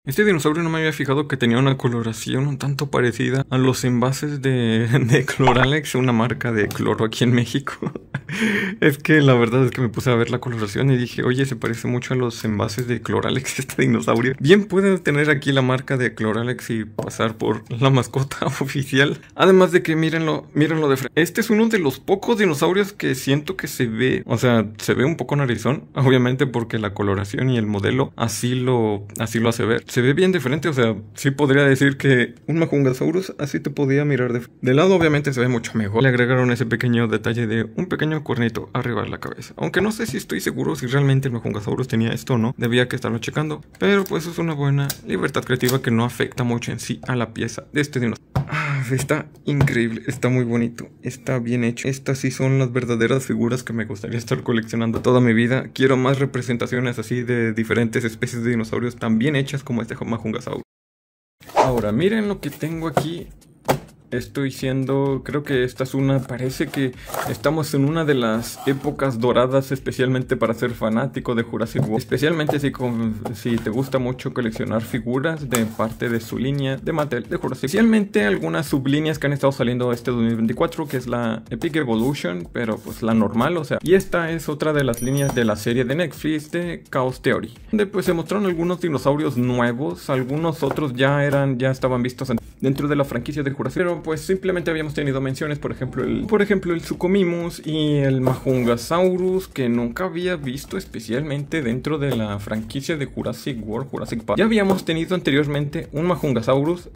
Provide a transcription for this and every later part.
Este dinosaurio no me había fijado que tenía una coloración un tanto parecida a los envases de Cloralex, una marca de cloro aquí en México. Es que la verdad es que me puse a ver la coloración y dije, oye, se parece mucho a los envases de Cloralex este dinosaurio. Bien puede tener aquí la marca de Cloralex y pasar por la mascota oficial. Además de que mírenlo de frente. Este es uno de los pocos dinosaurios que siento que se ve, o sea, se ve un poco narizón, obviamente porque la coloración y el modelo así lo hace ver. Se ve bien diferente, o sea, sí podría decir que un Majungasaurus así te podía mirar de lado, obviamente se ve mucho mejor. Le agregaron ese pequeño detalle de un pequeño cuernito arriba de la cabeza. Aunque no sé si estoy seguro si realmente el Majungasaurus tenía esto o no, debía que estarlo checando. Pero pues es una buena libertad creativa que no afecta mucho en sí a la pieza de este dinosaurio. Está increíble, está muy bonito, está bien hecho. Estas sí son las verdaderas figuras que me gustaría estar coleccionando toda mi vida. Quiero más representaciones así de diferentes especies de dinosaurios tan bien hechas como este Majungasaurus. Ahora, miren lo que tengo aquí. Creo que esta es parece que estamos en una de las épocas doradas, especialmente para ser fanático de Jurassic World. Especialmente si te gusta mucho coleccionar figuras de parte de su línea de Mattel de Jurassic. Especialmente algunas sublíneas que han estado saliendo este 2024, que es la Epic Evolution, pero pues la normal, o sea. Y esta es otra de las líneas de la serie de Netflix de Chaos Theory, donde pues se mostraron algunos dinosaurios nuevos, algunos otros ya estaban vistos dentro de la franquicia de Jurassic, pero pues simplemente habíamos tenido menciones, por ejemplo el Suchomimus y el Majungasaurus, que nunca había visto especialmente dentro de la franquicia de Jurassic World, Jurassic Park. Ya habíamos tenido anteriormente un Majungasaurus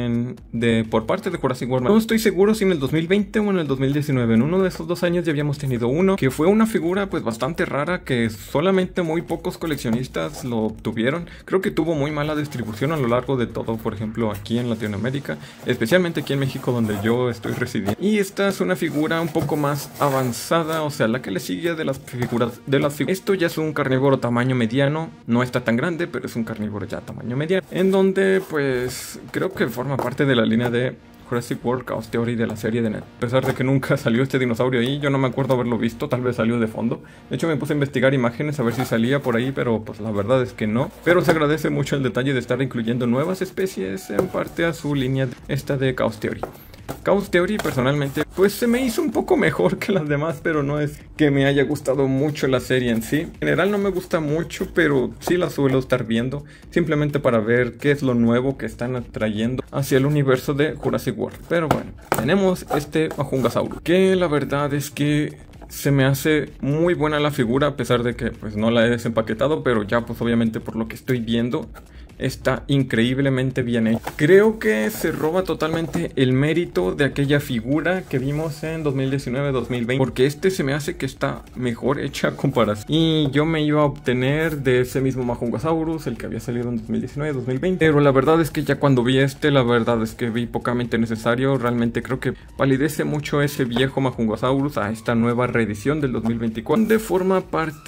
por parte de Jurassic World. No estoy seguro si en el 2020 o en el 2019, en uno de esos 2 años ya habíamos tenido uno, que fue una figura pues bastante rara, que solamente muy pocos coleccionistas lo obtuvieron. Creo que tuvo muy mala distribución a lo largo de todo, por ejemplo aquí en Latinoamérica, especialmente aquí en México, donde yo estoy residiendo. Y esta es una figura un poco más avanzada, o sea, la que le sigue de las figuras Esto ya es un carnívoro tamaño mediano, no está tan grande, pero es un carnívoro ya tamaño mediano, en donde pues creo que forma parte de la línea de Jurassic World Chaos Theory de la serie de Net. A pesar de que nunca salió este dinosaurio ahí, yo no me acuerdo haberlo visto, tal vez salió de fondo. De hecho me puse a investigar imágenes a ver si salía por ahí, pero pues la verdad es que no. Pero se agradece mucho el detalle de estar incluyendo nuevas especies en parte a su línea esta de Chaos Theory. Chaos Theory personalmente pues se me hizo un poco mejor que las demás, pero no es que me haya gustado mucho la serie en sí. En general no me gusta mucho, pero sí la suelo estar viendo, simplemente para ver qué es lo nuevo que están atrayendo hacia el universo de Jurassic World. Pero bueno, tenemos este Majungasaurus, que la verdad es que se me hace muy buena la figura, a pesar de que pues no la he desempaquetado, pero ya pues obviamente por lo que estoy viendo está increíblemente bien hecho. Creo que se roba totalmente el mérito de aquella figura que vimos en 2019-2020, porque se me hace que está mejor hecha a comparación. Y yo me iba a obtener de ese mismo Majungasaurus, el que había salido en 2019-2020, pero la verdad es que ya cuando vi la verdad es que vi pocamente necesario. Realmente creo que validece mucho ese viejo Majungasaurus a esta nueva reedición del 2024, donde forma parte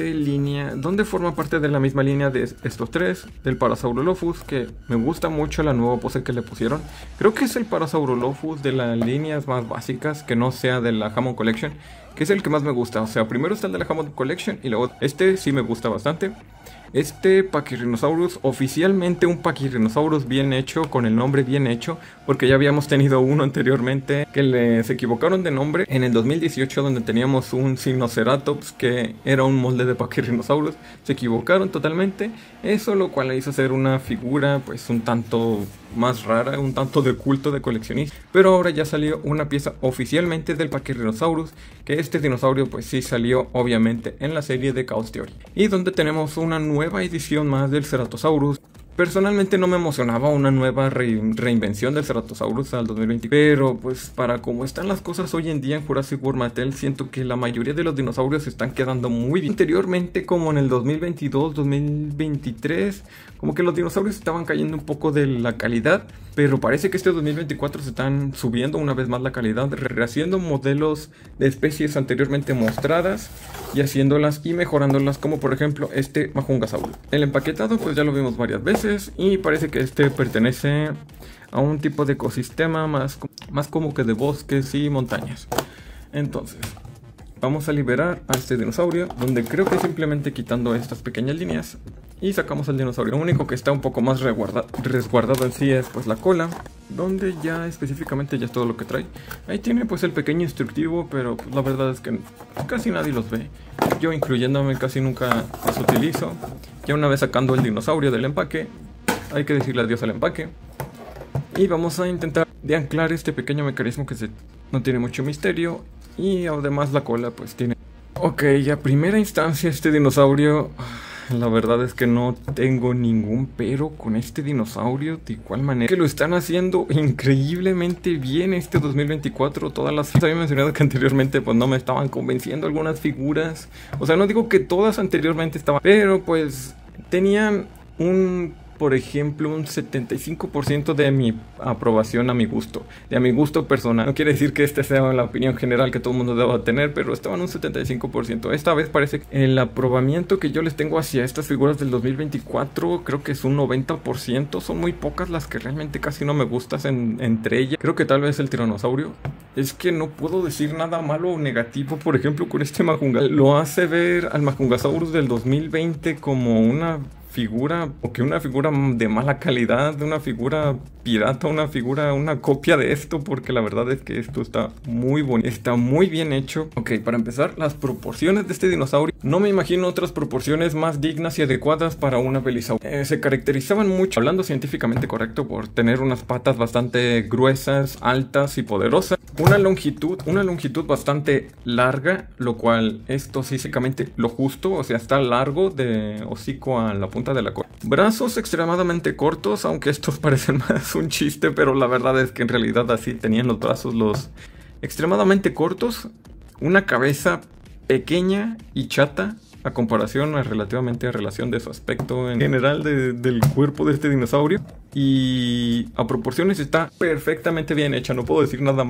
de la misma línea de estos tres, del Parasaurolophus, que me gusta mucho la nueva pose que le pusieron. Creo que es el Parasaurolophus de las líneas más básicas, que no sea de la Hammond Collection, que es el que más me gusta. O sea, primero está el de la Hammond Collection y luego este sí me gusta bastante. Este Pachyrhinosaurus, oficialmente un Pachyrhinosaurus bien hecho, con el nombre bien hecho, porque ya habíamos tenido uno anteriormente que se equivocaron de nombre en el 2018, donde teníamos un Sinoceratops que era un molde de Pachyrhinosaurus. Se equivocaron totalmente, eso lo cual le hizo hacer una figura pues un tanto más rara, un tanto de culto de coleccionista. Pero ahora ya salió una pieza oficialmente del Pachyrhinosaurus, que este dinosaurio pues sí salió obviamente en la serie de Chaos Theory, y donde tenemos una nueva edición más del Ceratosaurus. Personalmente no me emocionaba una nueva reinvención del Ceratosaurus al 2020, pero pues para cómo están las cosas hoy en día en Jurassic World Mattel, siento que la mayoría de los dinosaurios se están quedando muy bien. Anteriormente, como en el 2022, 2023, como que los dinosaurios estaban cayendo un poco de la calidad, pero parece que este 2024 se están subiendo una vez más la calidad, rehaciendo modelos de especies anteriormente mostradas y haciéndolas y mejorándolas, como por ejemplo este Majungasaurus. El empaquetado pues ya lo vimos varias veces y parece que este pertenece a un tipo de ecosistema más como que de bosques y montañas. Entonces vamos a liberar a este dinosaurio, donde creo que simplemente quitando estas pequeñas líneas y sacamos al dinosaurio. Lo único que está un poco más resguardado en sí es pues la cola, donde ya específicamente ya es todo lo que trae. Ahí tiene pues el pequeño instructivo, pero pues, la verdad es que casi nadie los ve. Yo incluyéndome casi nunca los utilizo. Ya una vez sacando el dinosaurio del empaque, hay que decirle adiós al empaque. Y vamos a intentar de anclar este pequeño mecanismo que no tiene mucho misterio. Y además la cola pues tiene... Ok, a primera instancia este dinosaurio... La verdad es que no tengo ningún pero con este dinosaurio. De igual manera que lo están haciendo increíblemente bien este 2024. Todas las... Había mencionado que anteriormente pues no me estaban convenciendo algunas figuras. O sea, no digo que todas anteriormente estaban, pero pues tenían por ejemplo, un 75% de mi aprobación a mi gusto, de a mi gusto personal. No quiere decir que esta sea la opinión general que todo el mundo deba tener, pero estaban un 75%. Esta vez parece que el aprobamiento que yo les tengo hacia estas figuras del 2024 creo que es un 90%. Son muy pocas las que realmente casi no me gustan entre ellas. Creo que tal vez el tiranosaurio. Es que no puedo decir nada malo o negativo, por ejemplo, con este Majunga. Lo hace ver al Majungasaurus del 2020 como una figura, o que una figura de mala calidad, una figura pirata, una copia de esto, porque la verdad es que esto está muy bonito, está muy bien hecho. Ok, para empezar, las proporciones de este dinosaurio, no me imagino otras proporciones más dignas y adecuadas para una velisaurio. Se caracterizaban mucho, hablando científicamente correcto, por tener unas patas bastante gruesas, altas y poderosas, una longitud bastante larga, lo cual esto físicamente lo justo, o sea, está largo de hocico a la punta de la cola. Brazos extremadamente cortos, aunque estos parecen más un chiste, pero la verdad es que en realidad así tenían los brazos, los extremadamente cortos. Una cabeza pequeña y chata a comparación, relativamente a relación de su aspecto en general del cuerpo de este dinosaurio. Y a proporciones está perfectamente bien hecha, no puedo decir nada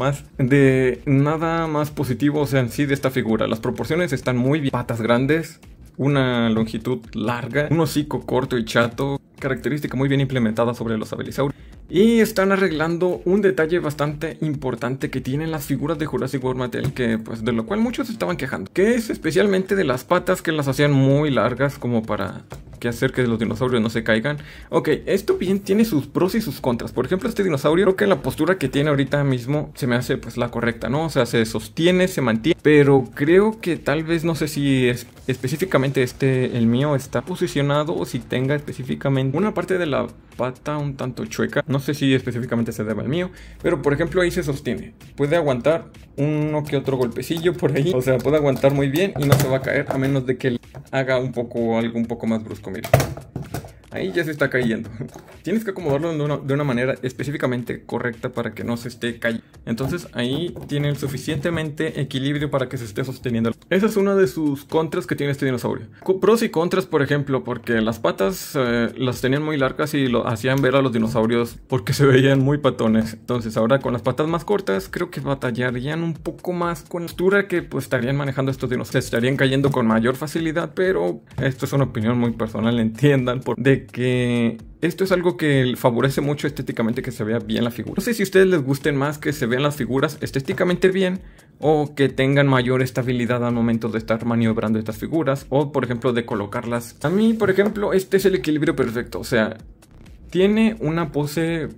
más positivo, o sea, en sí de esta figura. Las proporciones están muy bien, patas grandes, una longitud larga, un hocico corto y chato, característica muy bien implementada sobre los abelisaurios. Y están arreglando un detalle bastante importante que tienen las figuras de Jurassic World Mattel, que pues de lo cual muchos estaban quejando, que es especialmente de las patas, que las hacían muy largas como para hacer que los dinosaurios no se caigan. Ok, esto bien tiene sus pros y sus contras. Por ejemplo, este dinosaurio, creo que la postura que tiene ahorita mismo se me hace pues la correcta, ¿no? O sea, se sostiene, se mantiene, pero creo que tal vez, no sé si es específicamente el mío está posicionado o si tenga específicamente una parte de la pata un tanto chueca. No sé si específicamente se debe al mío, pero por ejemplo ahí se sostiene. Puede aguantar uno que otro golpecillo por ahí. O sea, puede aguantar muy bien y no se va a caer a menos de que haga algo un poco más brusco. Mira, ahí ya se está cayendo. Tienes que acomodarlo de una manera específicamente correcta para que no se esté cayendo. Entonces ahí tiene el suficientemente equilibrio para que se esté sosteniendo. Esa es una de sus contras que tiene este dinosaurio. Pros y contras, por ejemplo, porque las patas las tenían muy largas y lo hacían ver a los dinosaurios porque se veían muy patones. Entonces ahora con las patas más cortas creo que batallarían un poco más con la postura que pues estarían manejando estos dinosaurios. Se estarían cayendo con mayor facilidad, pero esto es una opinión muy personal, entiendan, de que esto es algo que favorece mucho estéticamente que se vea bien la figura. No sé si a ustedes les gusten más que se vean las figuras estéticamente bien o que tengan mayor estabilidad al momento de estar maniobrando estas figuras o por ejemplo de colocarlas. A mí por ejemplo este es el equilibrio perfecto, o sea, tiene una pose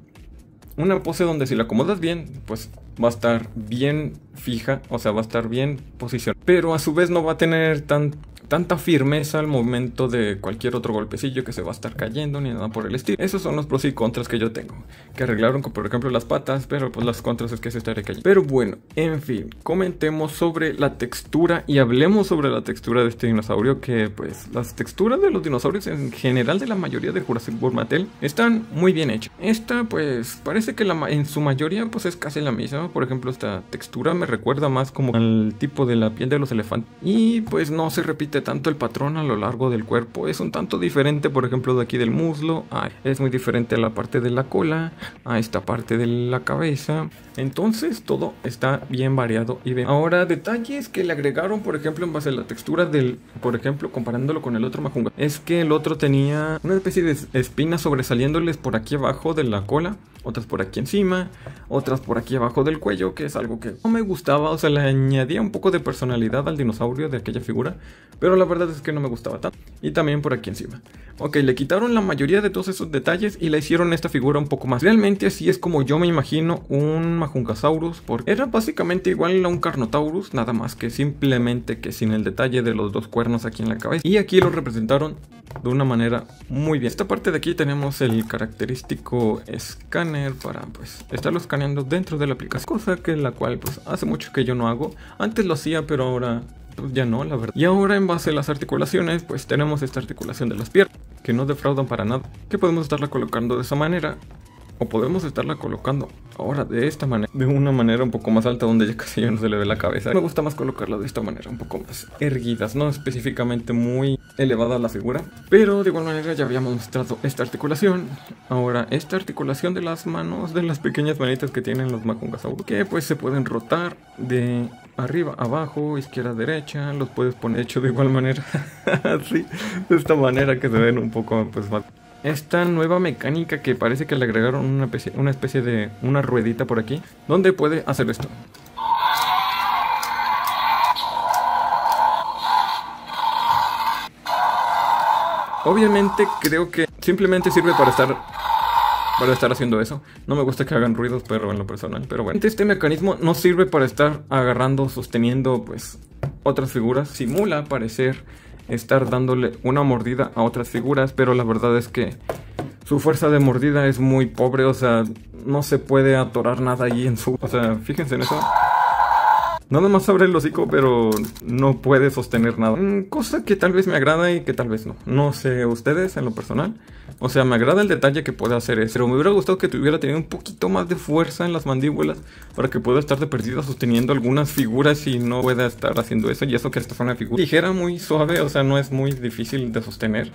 donde si la acomodas bien pues va a estar bien fija, o sea va a estar bien posicionada, pero a su vez no va a tener tanta firmeza al momento de cualquier otro golpecillo que se va a estar cayendo ni nada por el estilo. Esos son los pros y contras que yo tengo, que arreglaron por ejemplo las patas, pero pues las contras es que se estaría cayendo. Pero bueno, en fin, comentemos sobre la textura y hablemos sobre la textura de este dinosaurio, que pues las texturas de los dinosaurios en general de la mayoría de Jurassic World Mattel están muy bien hechas. Esta pues parece que en su mayoría pues es casi la misma. Por ejemplo, esta textura me recuerda más como al tipo de la piel de los elefantes y pues no se repite tanto el patrón a lo largo del cuerpo. Es un tanto diferente, por ejemplo, de aquí del muslo. Es muy diferente a la parte de la cola, a esta parte de la cabeza. Entonces todo está bien variado y bien. Ahora, detalles que le agregaron, por ejemplo, en base a la textura por ejemplo, comparándolo con el otro Majunga, es que el otro tenía una especie de espinas sobresaliéndoles por aquí abajo de la cola. otras por aquí encima, otras por aquí abajo del cuello, que es algo que no me gustaba. O sea, le añadía un poco de personalidad al dinosaurio de aquella figura, pero la verdad es que no me gustaba tanto. Y también por aquí encima. Ok, le quitaron la mayoría de todos esos detalles y le hicieron esta figura un poco más. Realmente así es como yo me imagino un Majungasaurus, porque era básicamente igual a un Carnotaurus, nada más que simplemente que sin el detalle de los dos cuernos aquí en la cabeza. Y aquí lo representaron de una manera muy bien. Esta parte de aquí tenemos el característico escáner para pues estarlo escaneando dentro de la aplicación, cosa que la cual pues hace mucho que yo no hago. Antes lo hacía, pero ahora pues ya no, la verdad. Y ahora en base a las articulaciones pues tenemos esta articulación de las piernas que no defraudan para nada, que podemos estarla colocando de esa manera, o podemos estarla colocando ahora de esta manera, de una manera un poco más alta, donde ya casi ya no se le ve la cabeza. Me gusta más colocarla de esta manera, un poco más erguidas, no específicamente muy elevada la figura, pero de igual manera ya habíamos mostrado esta articulación. Ahora esta articulación de las manos, de las pequeñas manitas que tienen los Majungasaurus, que pues se pueden rotar de arriba, abajo, izquierda, derecha. Los puedes poner hecho de igual manera, así, de esta manera, que se ven un poco pues más. Esta nueva mecánica que parece que le agregaron una especie de una ruedita por aquí, donde puede hacer esto. Obviamente creo que simplemente sirve para estar haciendo eso. No me gusta que hagan ruidos, pero en lo personal. Pero bueno, este mecanismo no sirve para estar agarrando, sosteniendo pues otras figuras. Simula parecer estar dándole una mordida a otras figuras, pero la verdad es que su fuerza de mordida es muy pobre. O sea, no se puede atorar nada allí en su... O sea, fíjense en eso. Nada más abre el hocico, pero no puede sostener nada. Cosa que tal vez me agrada y que tal vez no. No sé ustedes en lo personal. O sea, me agrada el detalle que puede hacer eso. Pero me hubiera gustado que tuviera tenido un poquito más de fuerza en las mandíbulas, para que pueda estar de perdida sosteniendo algunas figuras y no pueda estar haciendo eso. Y eso que esta es una figura ligera, muy suave. O sea, no es muy difícil de sostener.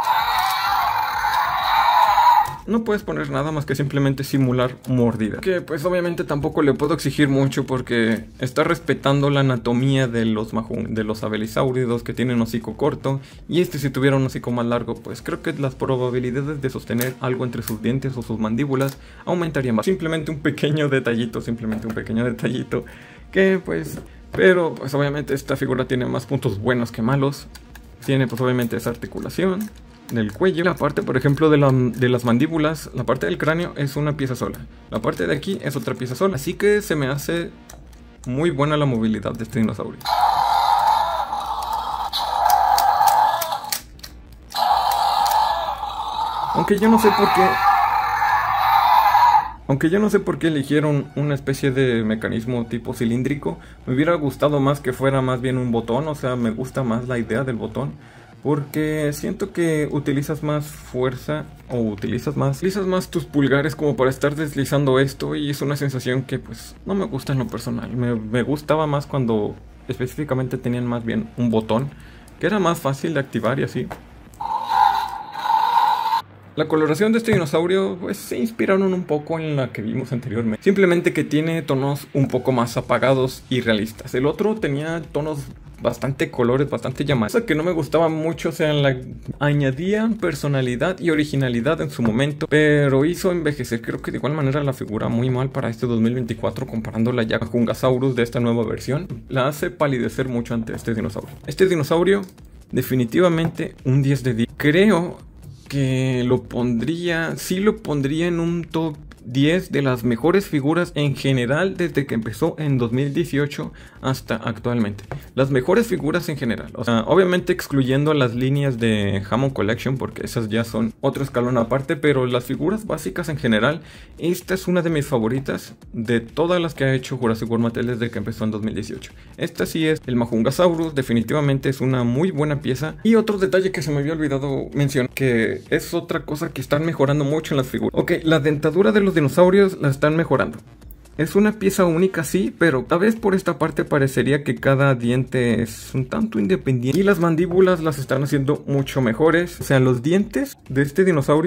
No puedes poner nada más que simplemente simular mordida. Que pues obviamente tampoco le puedo exigir mucho, porque está respetando la anatomía de los abelisáuridos, que tienen hocico corto. Y si tuviera un hocico más largo, pues creo que las probabilidades de sostener algo entre sus dientes o sus mandíbulas aumentarían más. Simplemente un pequeño detallito, que pues... Pero pues obviamente esta figura tiene más puntos buenos que malos. Tiene pues obviamente esa articulación del cuello. La parte, por ejemplo, de las mandíbulas, la parte del cráneo es una pieza sola. La parte de aquí es otra pieza sola. Así que se me hace muy buena la movilidad de este dinosaurio. Aunque yo no sé por qué eligieron una especie de mecanismo tipo cilíndrico. Me hubiera gustado más que fuera más bien un botón. O sea, me gusta más la idea del botón, porque siento que utilizas más fuerza, o utilizas más tus pulgares como para estar deslizando esto, y es una sensación que pues no me gusta en lo personal. Me gustaba más cuando específicamente tenían más bien un botón, que era más fácil de activar y así. La coloración de este dinosaurio pues se inspiraron un poco en la que vimos anteriormente, simplemente que tiene tonos un poco más apagados y realistas. El otro tenía tonos bastante colores, bastante llamativos, cosa que no me gustaba mucho. O sea, añadían personalidad y originalidad en su momento, pero hizo envejecer, creo que de igual manera, la figura muy mal para este 2024, comparándola ya con Majungasaurus de esta nueva versión. La hace palidecer mucho ante este dinosaurio. Este dinosaurio definitivamente un 10 de 10. Creo que lo pondría en un top 10 de las mejores figuras en general desde que empezó en 2018 hasta actualmente. Las mejores figuras en general. O sea, obviamente excluyendo las líneas de Hammond Collection, porque esas ya son otro escalón aparte, pero las figuras básicas en general, esta es una de mis favoritas de todas las que ha hecho Jurassic World Mattel desde que empezó en 2018. Esta sí es el Majungasaurus, definitivamente es una muy buena pieza. Y otro detalle que se me había olvidado mencionar, que es otra cosa que están mejorando mucho en las figuras. Ok, la dentadura de los dinosaurios la están mejorando. Es una pieza única, sí, pero tal vez por esta parte parecería que cada diente es un tanto independiente. Y las mandíbulas las están haciendo mucho mejores. O sea, los dientes de este dinosaurio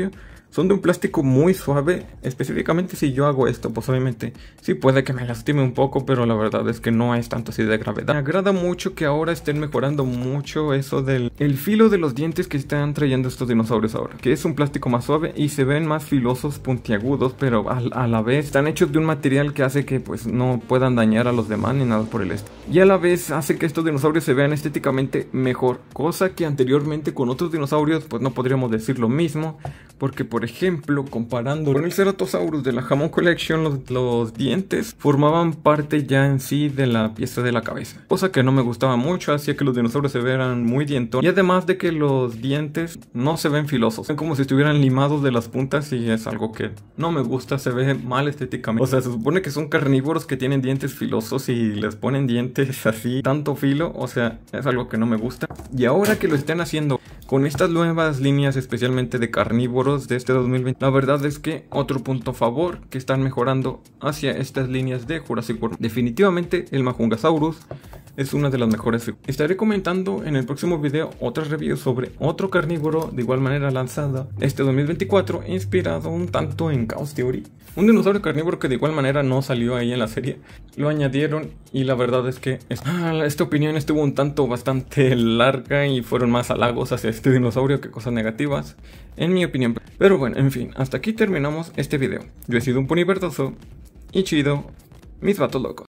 son de un plástico muy suave. Específicamente si yo hago esto, pues obviamente sí puede que me lastime un poco, pero la verdad es que no es tanto así de gravedad. Me agrada mucho que ahora estén mejorando mucho eso del filo de los dientes que están trayendo estos dinosaurios ahora, que es un plástico más suave y se ven más filosos, puntiagudos, pero a la vez están hechos de un material que hace que pues no puedan dañar a los demás ni nada por el estilo. Y a la vez hace que estos dinosaurios se vean estéticamente mejor, cosa que anteriormente con otros dinosaurios pues no podríamos decir lo mismo, porque por ejemplo comparando con el Ceratosaurus de la Hammond Collection, los dientes formaban parte ya en sí de la pieza de la cabeza, cosa que no me gustaba mucho, hacía que los dinosaurios se vieran muy dientones, y además de que los dientes no se ven filosos, ven como si estuvieran limados de las puntas, y es algo que no me gusta, se ve mal estéticamente. O sea, se supone que son carnívoros que tienen dientes filosos y les ponen dientes así, tanto filo, o sea, es algo que no me gusta. Y ahora que lo estén haciendo con estas nuevas líneas, especialmente de carnívoros de este 2020, la verdad es que otro punto a favor que están mejorando hacia estas líneas de Jurassic World. Definitivamente el Majungasaurus es una de las mejores figuras. Estaré comentando en el próximo video otras reviews sobre otro carnívoro de igual manera lanzada este 2024, inspirado un tanto en Chaos Theory. Un dinosaurio carnívoro que de igual manera no salió ahí en la serie, lo añadieron y la verdad es que esta opinión estuvo un tanto bastante larga y fueron más halagos hacia este dinosaurio que cosas negativas, en mi opinión. Pero bueno, en fin, hasta aquí terminamos este video. Yo he sido un pony verdoso y chido, mis vatos locos.